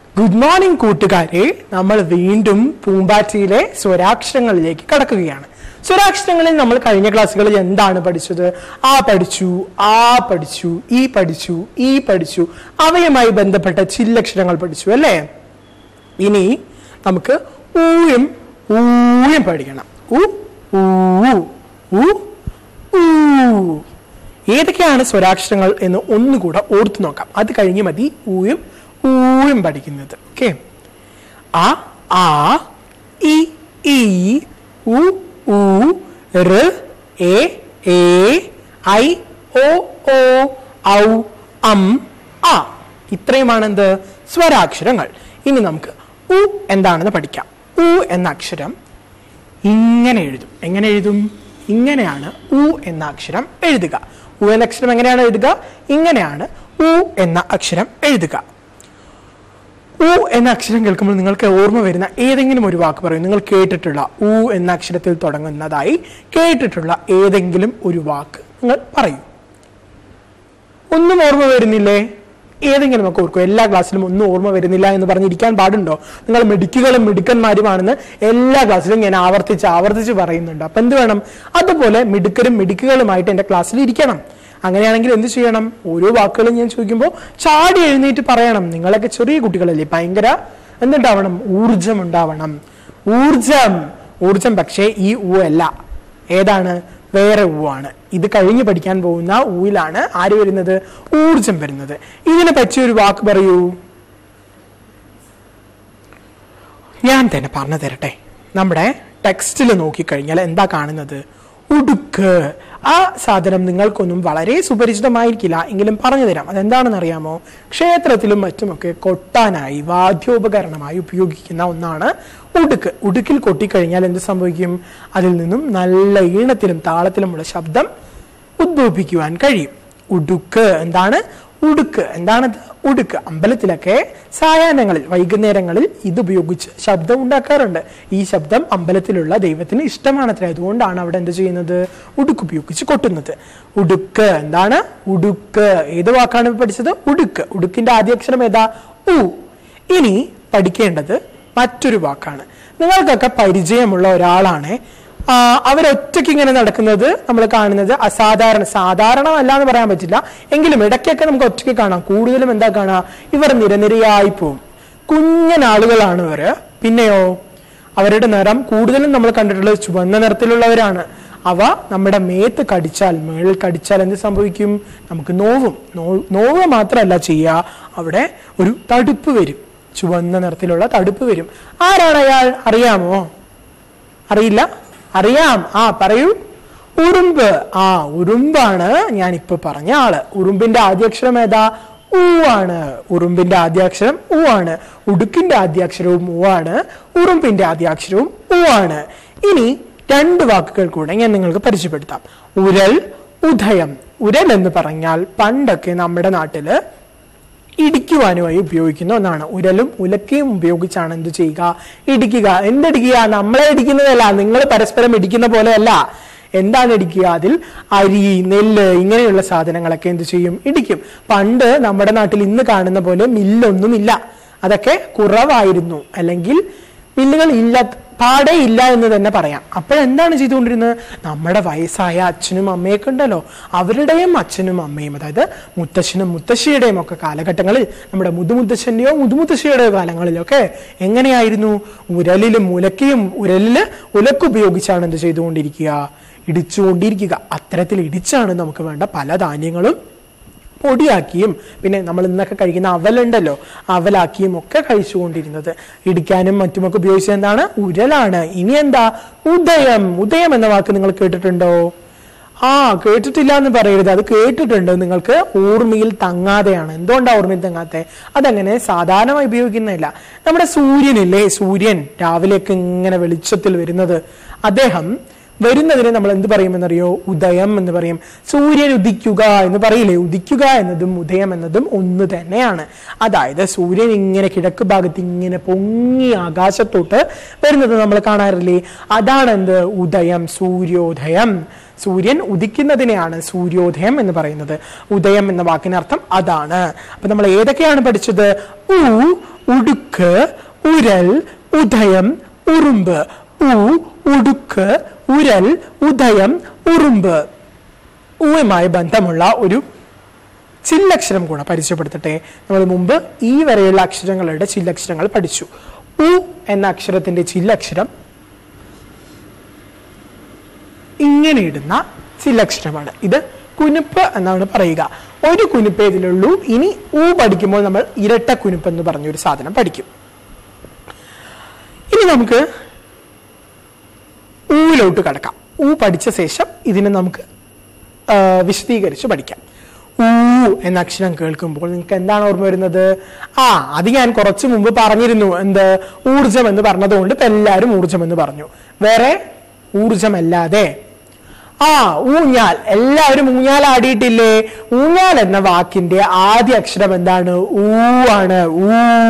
Good morning കൂട്ടുകാരെ, നമ്മൾ വീണ്ടും പൂമ്പാറ്റയിലെ സ്വരാക്ഷരങ്ങളിലേക്ക് കടക്കുകയാണ്. സ്വരാക്ഷരങ്ങളിൽ നമ്മൾ കഴിഞ്ഞ ക്ലാസ്സുകളിൽ എന്താണ് പഠിച്ചത്? ആ പഠിച്ചു, ആ പഠിച്ചു, ഈ പഠിച്ചു, ഈ പഠിച്ചു, അവയുമായി ബന്ധപ്പെട്ട ചില്ലക്ഷരങ്ങൾ പഠിച്ചു അല്ലേ? ഇനി നമുക്ക് ഊയും ഊയും പഠിക്കണം. ഉ ഊ ഉ ഊ. ഏതൊക്കെയാണ് സ്വരാക്ഷരങ്ങൾ എന്ന് ഒന്നുകൂടെ ഓർത്തു നോക്കാം. അത് കഴിഞ്ഞ് മതി ഊയും ഊയും പഠിക്കുന്നത്. ഓക്കെ, ആ ആ ഇ ഈ ഉ ഊ ഋ എ ഏ ഐ ഓ ഓ ഔ അം ആ. ഇത്രയുമാണ് എന്ത്? സ്വരാക്ഷരങ്ങൾ. ഇനി നമുക്ക് ഉ എന്താണെന്ന് പഠിക്കാം. ഉ എന്ന അക്ഷരം ഇങ്ങനെ എഴുതും. എങ്ങനെ എഴുതും? ഇങ്ങനെയാണ് ഉ എന്ന അക്ഷരം എഴുതുക. ഉ എന്ന അക്ഷരം എങ്ങനെയാണ് എഴുതുക? ഇങ്ങനെയാണ് ഉ എന്ന അക്ഷരം എഴുതുക. ഉ എന്ന അക്ഷരം കേൾക്കുമ്പോൾ നിങ്ങൾക്ക് ഓർമ്മ വരുന്ന ഏതെങ്കിലും ഒരു വാക്ക് പറയും. നിങ്ങൾ കേട്ടിട്ടുള്ള ഉ എന്ന അക്ഷരത്തിൽ തുടങ്ങുന്നതായി കേട്ടിട്ടുള്ള ഏതെങ്കിലും ഒരു വാക്ക് നിങ്ങൾ പറയൂ. ഒന്നും ഓർമ്മ വരുന്നില്ലേ? ഏതെങ്കിലും ഒക്കെ ഓർക്കും. എല്ലാ ക്ലാസ്സിലും ഒന്നും ഓർമ്മ വരുന്നില്ല എന്ന് പറഞ്ഞിരിക്കാൻ പാടുണ്ടോ? നിങ്ങൾ മിടുക്കികളും മിടുക്കന്മാരുമാണെന്ന് എല്ലാ ക്ലാസ്സിലും ഞാൻ ആവർത്തിച്ച് പറയുന്നുണ്ട്. അപ്പൊ എന്ത് വേണം? അതുപോലെ മിടുക്കരും മിടുക്കുകളുമായിട്ട് എന്റെ ക്ലാസ്സിൽ ഇരിക്കണം. അങ്ങനെയാണെങ്കിൽ എന്ത് ചെയ്യണം? ഓരോ വാക്കുകളും ഞാൻ ചോദിക്കുമ്പോൾ ചാടി എഴുന്നേറ്റ് പറയണം. നിങ്ങളൊക്കെ ചെറിയ കുട്ടികളല്ലേ, ഭയങ്കര എന്തുണ്ടാവണം? ഊർജം ഉണ്ടാവണം. ഊർജം പക്ഷേ ഈ ഊ അല്ല. ഏതാണ്? വേറെ ഊ ആണ്. ഇത് കഴിഞ്ഞ് പഠിക്കാൻ പോകുന്ന ഊയിലാണ് ആര് വരുന്നത്? ഊർജം വരുന്നത്. ഇതിനെ പറ്റിയൊരു വാക്ക് പറയൂ. ഞാൻ തന്നെ പറഞ്ഞു തരട്ടെ. നമ്മുടെ ടെക്സ്റ്റിൽ നോക്കിക്കഴിഞ്ഞാൽ എന്താ കാണുന്നത്? ഉടുക്ക്. ആ സാധനം നിങ്ങൾക്കൊന്നും വളരെ സുപരിചിതമായിരിക്കില്ല, എങ്കിലും പറഞ്ഞു തരാം. അതെന്താണെന്ന് അറിയാമോ? ക്ഷേത്രത്തിലും മറ്റുമൊക്കെ കൊട്ടാനായി വാദ്യോപകരണമായി ഉപയോഗിക്കുന്ന ഒന്നാണ് ഉടുക്ക്. ഉടുക്കിൽ കൊട്ടിക്കഴിഞ്ഞാൽ എന്ത് സംഭവിക്കും? അതിൽ നിന്നും നല്ല ഈണത്തിലും താളത്തിലുമുള്ള ശബ്ദം ഉദ്ഭവിപ്പിക്കുവാൻ കഴിയും. ഉടുക്ക് എന്താണ്? ഉടുക്ക് എന്താണത്? ഉടുക്ക്. അമ്പലത്തിലൊക്കെ സായാഹ്നങ്ങളിൽ വൈകുന്നേരങ്ങളിൽ ഇത് ഉപയോഗിച്ച് ശബ്ദം ഉണ്ടാക്കാറുണ്ട്. ഈ ശബ്ദം അമ്പലത്തിലുള്ള ദൈവത്തിന് ഇഷ്ടമാണത്രേ. അതുകൊണ്ടാണ് അവിടെ എന്ത് ചെയ്യുന്നത്? ഉടുക്ക് ഉപയോഗിച്ച് കൊട്ടുന്നത്. ഉടുക്ക് എന്താണ്? ഉടുക്ക്. ഏത് വാക്കാണ് പഠിച്ചത്? ഉടുക്ക്. ഉടുക്കിന്റെ ആദ്യാക്ഷരം ഏതാ? ഉ. ഇനി പഠിക്കേണ്ടത് മറ്റൊരു വാക്കാണ്. നിങ്ങൾക്കൊക്കെ പരിചയമുള്ള ഒരാളാണ്. അവരൊറ്റയ്ക്ക് ഇങ്ങനെ നടക്കുന്നത് നമ്മൾ കാണുന്നത് സാധാരണമല്ല എന്ന് പറയാൻ പറ്റില്ല, എങ്കിലും ഇടയ്ക്കൊക്കെ നമുക്ക് ഒറ്റയ്ക്ക് കാണാം. കൂടുതലും എന്താ കാണാം? ഇവർ നിരനിരയായി പോവും. കുഞ്ഞനാളുകളാണ് ഇവര്. പിന്നെയോ അവരുടെ നിറം കൂടുതലും നമ്മൾ കണ്ടിട്ടുള്ളത് ചുവന്ന നിറത്തിലുള്ളവരാണ്. അവ നമ്മുടെ മേത്ത് കടിച്ചാൽ, മേളിൽ കടിച്ചാൽ എന്ത് സംഭവിക്കും? നമുക്ക് നോവ് മാത്രമല്ല ചെയ്യുക, അവിടെ ഒരു തടുപ്പ് വരും. ചുവന്ന നിറത്തിലുള്ള തടുപ്പ് വരും. ആരാണ് അയാൾ? അറിയാമോ? അറിയില്ല? അറിയാം. പറയൂ. ഉറുമ്പ്. ഉറുമ്പാണ് ഞാനിപ്പോ പറഞ്ഞ ആള്. ഉറുമ്പിന്റെ ആദ്യാക്ഷരം ഏതാ? ഊ ആണ്. ഉറുമ്പിന്റെ ആദ്യാക്ഷരം ഊ ആണ്. ഉടുക്കിന്റെ ആദ്യാക്ഷരവും ഊ ആണ്. ഉറുമ്പിന്റെ ആദ്യാക്ഷരവും ഊ ആണ്. ഇനി രണ്ട് വാക്കുകൾ കൂടെ ഞാൻ നിങ്ങൾക്ക് പരിചയപ്പെടുത്താം. ഉരൽ, ഉദയം. ഉരൽ എന്ന് പറഞ്ഞാൽ പണ്ടൊക്കെ നമ്മുടെ നാട്ടില് ഇടിക്കുവാനുമായി ഉപയോഗിക്കുന്ന ഒന്നാണ്. ഉരലും ഉലക്കയും ഉപയോഗിച്ചാണ് എന്ത് ചെയ്യുക? ഇടിക്കുക. എന്തിടിക്കുക? നമ്മളെ ഇടിക്കുന്നതല്ല, നിങ്ങൾ പരസ്പരം ഇടിക്കുന്ന പോലെയല്ല. എന്താണ് ഇടിക്കുക? അതിൽ അരി, നെല്ല് ഇങ്ങനെയുള്ള സാധനങ്ങളൊക്കെ എന്ത് ചെയ്യും? ഇടിക്കും. പണ്ട് നമ്മുടെ നാട്ടിൽ ഇന്ന് കാണുന്ന പോലെ മില്ലൊന്നുമില്ല. അതൊക്കെ കുറവായിരുന്നു, അല്ലെങ്കിൽ മില്ലുകൾ പാടേ ഇല്ല എന്ന് തന്നെ പറയാം. അപ്പോഴെന്താണ് ചെയ്തുകൊണ്ടിരുന്നത്? നമ്മുടെ വയസ്സായ അച്ഛനും അമ്മയൊക്കെ ഉണ്ടല്ലോ, അവരുടെയും അച്ഛനും അമ്മയും, അതായത് മുത്തശ്ശനും മുത്തശ്ശിയുടെയും ഒക്കെ കാലഘട്ടങ്ങളിൽ, നമ്മുടെ മുതുമുത്തശ്ശന്റെയോ മുതുമുത്തശ്ശിയുടെയോ കാലങ്ങളിലൊക്കെ എങ്ങനെയായിരുന്നു? ഉരലിലും ഉലക്കയും, ഉരലില് ഉലക്കുപയോഗിച്ചാണ് എന്ത് ചെയ്തുകൊണ്ടിരിക്കുക? ഇടിച്ചുകൊണ്ടിരിക്കുക. അത്തരത്തിൽ ഇടിച്ചാണ് നമുക്ക് വേണ്ട പല ധാന്യങ്ങളും പൊടിയാക്കിയും, പിന്നെ നമ്മൾ ഇന്നൊക്കെ കഴിക്കുന്ന അവലുണ്ടല്ലോ, അവലാക്കിയും ഒക്കെ കഴിച്ചുകൊണ്ടിരുന്നത്. ഇടിക്കാനും മറ്റുമൊക്കെ ഉപയോഗിച്ചത് എന്താണ്? ഉരലാണ്. ഇനി എന്താ? ഉദയം. ഉദയം എന്ന വാക്ക് നിങ്ങൾ കേട്ടിട്ടുണ്ടോ? കേട്ടിട്ടില്ല എന്ന് പറയരുത്, അത് കേട്ടിട്ടുണ്ട്. നിങ്ങൾക്ക് ഓർമ്മയിൽ തങ്ങാതെയാണ്. എന്തുകൊണ്ടാണ് ഓർമ്മയിൽ തങ്ങാത്തെ? അതങ്ങനെ സാധാരണമായി ഉപയോഗിക്കുന്നില്ല. നമ്മുടെ സൂര്യനില്ലേ, സൂര്യൻ രാവിലെയൊക്കെ ഇങ്ങനെ വെളിച്ചത്തിൽ വരുന്നത്, അദ്ദേഹം വരുന്നതിന് നമ്മൾ എന്ത് പറയുമെന്നറിയോ? ഉദയം എന്ന് പറയും. സൂര്യൻ ഉദിക്കുക എന്ന് പറയില്ലേ? ഉദിക്കുക എന്നതും ഉദയം എന്നതും ഒന്ന് തന്നെയാണ്. അതായത് സൂര്യൻ ഇങ്ങനെ കിഴക്ക് ഭാഗത്ത് ഇങ്ങനെ പൊങ്ങി ആകാശത്തോട്ട് വരുന്നത് നമ്മൾ കാണാറില്ലേ? അതാണ് എന്ത്? ഉദയം, സൂര്യോദയം. സൂര്യൻ ഉദിക്കുന്നതിനെയാണ് സൂര്യോദയം എന്ന് പറയുന്നത്. ഉദയം എന്ന വാക്കിനർത്ഥം അതാണ്. അപ്പൊ നമ്മൾ ഏതൊക്കെയാണ് പഠിച്ചത്? ഊ, ഉടുക്ക്, ഉരൽ, ഉദയം, ഉറുമ്പ്. ഉടുക്ക്, ഉരൽ, ഉദയം, ഉറുമ്പ്. ഊവുമായി ബന്ധമുള്ള ഒരു ചില്ലക്ഷരം കൂടെ പരിചയപ്പെടുത്തട്ടെ. നമ്മൾ മുമ്പ് ഈ വരെയുള്ള അക്ഷരങ്ങളുടെ ചില്ലക്ഷരങ്ങൾ പഠിച്ചു. ഉ എന്ന അക്ഷരത്തിന്റെ ചില്ലക്ഷരം ഇങ്ങനെ ഇടുന്ന ചില്ലക്ഷരമാണ്. ഇത് കുനുപ്പ് എന്നാണ് പറയുക. ഒരു കുനുപ്പേ ഇതിലുള്ളൂ. ഇനി ഊ പഠിക്കുമ്പോൾ നമ്മൾ ഇരട്ട കുനുപ്പ് എന്ന് പറഞ്ഞൊരു സാധനം പഠിക്കും. ഇനി നമുക്ക് ഊലോട്ട് കടക്കാം. ഊ പഠിച്ച ശേഷം ഇതിനെ നമുക്ക് വിശദീകരിച്ച് പഠിക്കാം. ഊ എന്ന അക്ഷരം കേൾക്കുമ്പോൾ നിങ്ങൾക്ക് എന്താണ് ഓർമ്മ വരുന്നത്? അത് ഞാൻ കുറച്ചു മുമ്പ് പറഞ്ഞിരുന്നു. എന്ത്? ഊർജം എന്ന് പറഞ്ഞതുകൊണ്ട് ഇപ്പൊ എല്ലാവരും ഊർജം എന്ന് പറഞ്ഞു. വേറെ ഊർജമല്ലാതെ ഊഞ്ഞാൽ. എല്ലാവരും ഊഞ്ഞാൽ ആടിയിട്ടില്ലേ? ഊഞ്ഞാൽ എന്ന വാക്കിന്റെ ആദ്യ അക്ഷരം എന്താണ്? ഊ ആണ്. ഊ.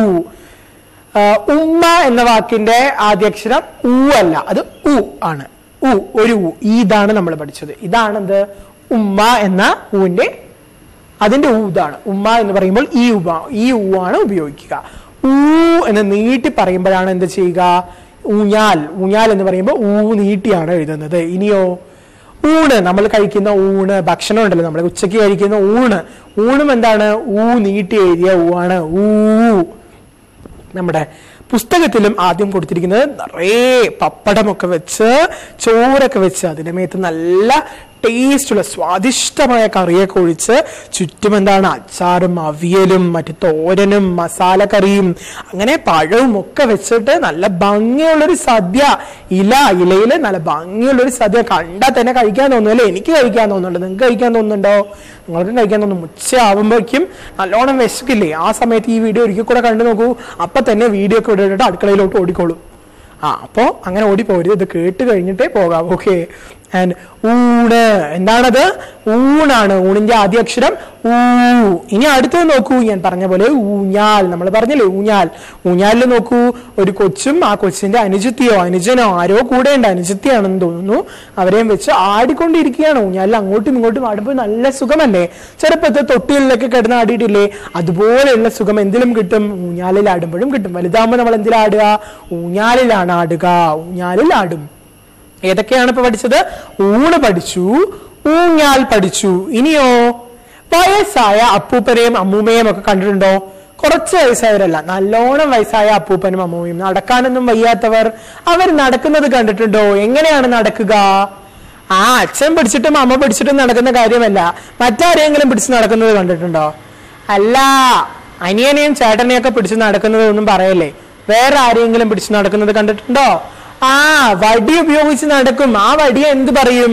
ഉമ്മ എന്ന വാക്കിന്റെ ആദ്യ അക്ഷരം ഊ അല്ല, അത് ഉ ആണ്. ഉ, ഒരു ഉ. ഇതാണ് നമ്മൾ പഠിച്ചത്. ഇതാണെന്ത്? ഉമ്മ എന്ന ഊവിന്റെ അതിന്റെ ഊ ഇതാണ്. ഉമ്മ എന്ന് പറയുമ്പോൾ ഈ ഊ ആണ് ഉപയോഗിക്കുക. ഊ എന്ന് നീട്ടി പറയുമ്പോഴാണ് എന്ത് ചെയ്യുക? ഊഞ്ഞാൽ. ഊഞ്ഞാൽ എന്ന് പറയുമ്പോൾ ഊ നീട്ടിയാണ് എഴുതുന്നത്. ഇനിയോ ഊണ്, നമ്മൾ കഴിക്കുന്ന ഊണ്, ഭക്ഷണം ഉണ്ടല്ലോ, നമ്മൾ ഉച്ചയ്ക്ക് കഴിക്കുന്ന ഊണ്. ഊണും എന്താണ്? ഊ നീട്ടി എഴുതിയ ഊ ആണ്. ഊ. നമ്മുടെ പുസ്തകത്തിലും ആദ്യം കൊടുത്തിരിക്കുന്നത് നിറയെ പപ്പടമൊക്കെ വെച്ച്, ചോറൊക്കെ വെച്ച്, അതിന്റെ മേത്ത് നല്ല ടേസ്റ്റുള്ള സ്വാദിഷ്ടമായ കറിയൊക്കെ ഒഴിച്ച്, ചുറ്റും എന്താണ്? അച്ചാറും അവിയലും മറ്റു തോരനും മസാലക്കറിയും അങ്ങനെ പഴവും ഒക്കെ വെച്ചിട്ട് നല്ല ഭംഗിയുള്ളൊരു സദ്യ. ഇലയില് നല്ല ഭംഗിയുള്ളൊരു സദ്യ. കണ്ടാൽ തന്നെ കഴിക്കാൻ തോന്നുന്നു അല്ലേ? എനിക്ക് കഴിക്കാൻ തോന്നുന്നുണ്ട്. നിങ്ങൾക്ക് കഴിക്കാൻ തോന്നുന്നുണ്ടോ? നിങ്ങൾക്കും കഴിക്കാൻ തോന്നും. ഉച്ചയാവുമ്പോഴേക്കും നല്ലോണം വിശക്കില്ലേ? ആ സമയത്ത് ഈ വീഡിയോ ഒരിക്കൽ കൂടെ കണ്ടു നോക്കൂ. അപ്പൊ തന്നെ വീഡിയോ ഒക്കെ ഇട്ടിട്ട് അടുക്കളയിലോട്ട് ഓടിക്കോളും. അപ്പോ അങ്ങനെ ഓടിപ്പോരുത്. ഇത് കേട്ട് കഴിഞ്ഞിട്ടേ പോകാം. ഓക്കെ. ആൻഡ് ഊണ് എന്താണത്? ഊണാണ്. ഊണിന്റെ ആദ്യ അക്ഷരം ഊ. ഇനി അടുത്തത് നോക്കൂ. ഞാൻ പറഞ്ഞ പോലെ ഊഞ്ഞാൽ. നമ്മൾ പറഞ്ഞില്ലേ ഊഞ്ഞാൽ. ഊഞ്ഞാലിൽ നോക്കൂ, ഒരു കൊച്ചും ആ കൊച്ചിന്റെ അനുജത്തിയോ അനുജനോ ആരോ കൂടെ ഉണ്ട്, അനുജത്തിയാണെന്ന് തോന്നുന്നു, അവരെയും വെച്ച് ആടിക്കൊണ്ടിരിക്കുകയാണ്. ഊഞ്ഞാലിൽ അങ്ങോട്ടും ഇങ്ങോട്ടും ആടുമ്പോൾ നല്ല സുഖമല്ലേ? ചെറുപ്പത്തിൽ തൊട്ടികളിലൊക്കെ കിടന്ന് ആടിയിട്ടില്ലേ? അതുപോലെയുള്ള സുഖം എന്തിലും കിട്ടും? ഊഞ്ഞാലിൽ ആടുമ്പോഴും കിട്ടും. വലുതാകുമ്പോൾ നമ്മൾ എന്തിലാടുക? ഊഞ്ഞാലിലാണ് ആടുക. ഊഞ്ഞാലിൽ ആടും. ഏതൊക്കെയാണ് ഇപ്പൊ പഠിച്ചത്? ഊണ് പഠിച്ചു, ഊഞ്ഞാൽ പഠിച്ചു. ഇനിയോ വയസ്സായ അപ്പൂപ്പനെയും അമ്മൂമ്മയും ഒക്കെ കണ്ടിട്ടുണ്ടോ? കുറച്ച് വയസ്സായവരല്ല, നല്ലോണം വയസ്സായ അപ്പൂപ്പനും അമ്മൂമ്മയും, നടക്കാനൊന്നും വയ്യാത്തവർ, അവർ നടക്കുന്നത് കണ്ടിട്ടുണ്ടോ? എങ്ങനെയാണ് നടക്കുക? അച്ഛൻ പിടിച്ചിട്ടും അമ്മ പിടിച്ചിട്ടും നടക്കുന്ന കാര്യമല്ല. മറ്റാരെങ്കിലും പിടിച്ച് നടക്കുന്നത് കണ്ടിട്ടുണ്ടോ? അല്ല, അനിയനെയും ചേട്ടനെയും ഒക്കെ പിടിച്ച് നടക്കുന്നത് ഒന്നും പറയല്ലേ. വേറെ ആരെങ്കിലും പിടിച്ച് നടക്കുന്നത് കണ്ടിട്ടുണ്ടോ? വടി ഉപയോഗിച്ച് നടക്കും. ആ വടിയെ എന്ത് പറയും?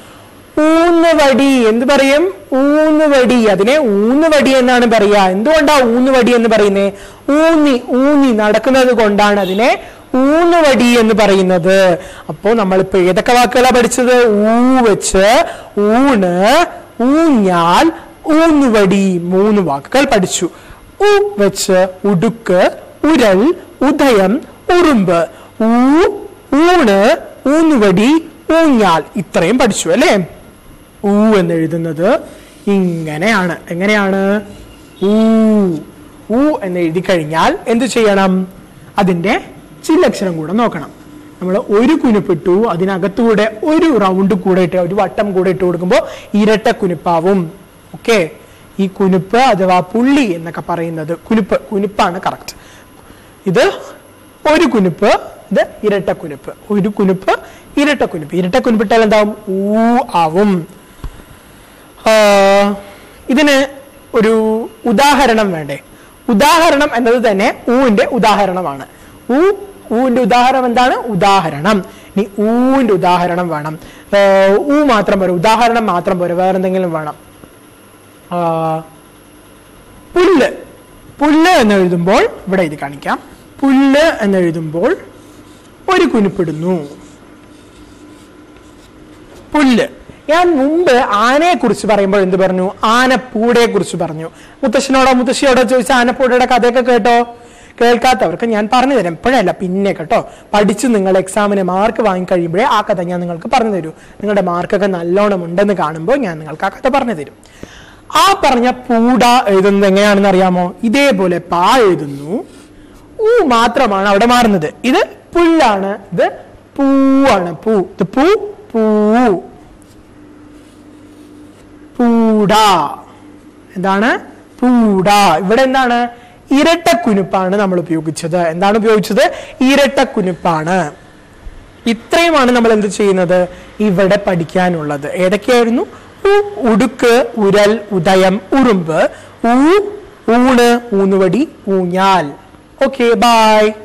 ഊന്നുവടി. എന്ത് പറയും? ഊന്നുവടി. അതിനെ ഊന്നുവടി എന്നാണ് പറയാ. എന്തുകൊണ്ടാ ഊന്നുവടി എന്ന് പറയുന്നേ? ഊന്നി നടക്കുന്നത് കൊണ്ടാണ് അതിനെ ഊന്നുവടി എന്ന് പറയുന്നത്. അപ്പോ നമ്മളിപ്പോ ഏതൊക്കെ വാക്കുകളാണ് പഠിച്ചത്? ഊ വെച്ച് ഊണ്, ഊഞ്ഞാൽ, ഊന്നുവടി, 3 വാക്കുകൾ പഠിച്ചു. ഊ വെച്ച് ഉടുക്ക്, ഉരൽ, ഉദയം, ഉറുമ്പ്. ഊണ്, ഊന്നുവടി, ഊഞ്ഞാൽ, ഇത്രയും പഠിച്ചു അല്ലേ? ഊ എന്ന് എഴുതുന്നത് ഇങ്ങനെയാണ്. എങ്ങനെയാണ്? ഊ എന്ന് എഴുതി കഴിഞ്ഞാൽ എന്ത് ചെയ്യണം? അതിന്റെ ചില്ലക്ഷരം കൂടെ നോക്കണം. നമ്മൾ ഒരു കുനുപ്പിട്ടു, അതിനകത്തൂടെ ഒരു റൗണ്ട് കൂടെ ഇട്ട്, ഒരു വട്ടം കൂടെ ഇട്ട് കൊടുക്കുമ്പോൾ ഇരട്ട കുനുപ്പാവും. ഓക്കെ. ഈ കുനുപ്പ് അഥവാ പുള്ളി എന്നൊക്കെ പറയുന്നത് കുനുപ്പാണ് കറക്റ്റ്. ഇത് ഒരു കുനുപ്പ്, ഇത് ഇരട്ട കുനുപ്പ്. ഒരു കുനുപ്പ്, ഇരട്ട കുനുപ്പ്. ഇരട്ട കുനുപ്പിട്ടാൽ എന്താവും? ഊ ആവും. ഇതിന് ഒരു ഉദാഹരണം വേണ്ടേ? ഉദാഹരണം എന്നത് തന്നെ ഊവിന്റെ ഉദാഹരണമാണ്. ഊവിന്റെ ഉദാഹരണം എന്താണ്? ഉദാഹരണം. ഇനി ഊവിന്റെ ഉദാഹരണം വേണം. ഊ മാത്രം പോരാ, ഉദാഹരണം മാത്രം പോരാ, വേറെന്തെങ്കിലും വേണം. പുല്ല്. പുല്ല് എന്ന് എഴുതുമ്പോൾ ഇവിടെ ഇത് കാണിക്കാം. പുല്ല് എന്ന് എഴുതുമ്പോൾ ഒരു കുനുപ്പിടുന്നു. പുല്ല്. ഞാൻ മുമ്പ് ആനയെ കുറിച്ച് പറയുമ്പോൾ എന്ത് പറഞ്ഞു? ആനപ്പൂടയെ കുറിച്ച് പറഞ്ഞു. മുത്തശ്ശനോടോ മുത്തശ്ശിയോടോ ചോദിച്ച ആനപ്പൂടയുടെ കഥയൊക്കെ കേട്ടോ? കേൾക്കാത്തവർക്ക് ഞാൻ പറഞ്ഞു തരാം. ഇപ്പോഴല്ല, പിന്നെ കേട്ടോ. പഠിച്ച് നിങ്ങൾ എക്സാമിന് മാർക്ക് വാങ്ങിക്കഴിയുമ്പോഴേ ആ കഥ ഞാൻ നിങ്ങൾക്ക് പറഞ്ഞു തരൂ. നിങ്ങളുടെ മാർക്കൊക്കെ നല്ലോണം ഉണ്ടെന്ന് കാണുമ്പോൾ ഞാൻ നിങ്ങൾക്ക് ആ കഥ പറഞ്ഞു തരും. ആ പറഞ്ഞ പൂട എഴുതുന്നത് എങ്ങനെയാണെന്ന് അറിയാമോ? ഇതേപോലെ പാ എഴുതുന്നു, മാത്രമാണ് അവിടെ മാറുന്നത്. ഇത് പുല്ലാണ്, ഇത് പൂവാണ്. ഇത് പൂ, പൂ. പൂട. എന്താണ്? പൂട. ഇവിടെ എന്താണ്? ഇരട്ടക്കുനിപ്പാണ് നമ്മൾ ഉപയോഗിച്ചത്. എന്താണ് ഉപയോഗിച്ചത്? ഇരട്ടക്കുനിപ്പാണ്. ഇത്രയുമാണ് നമ്മൾ എന്ത് ചെയ്യുന്നത് ഇവിടെ പഠിക്കാനുള്ളത്. ഏതൊക്കെയായിരുന്നു? ഉടുക്ക്, ഉരൽ, ഉദയം, ഉറുമ്പ്, ഊണ്, ഊന്നുവടി, ഊഞ്ഞാൽ. Okay, by.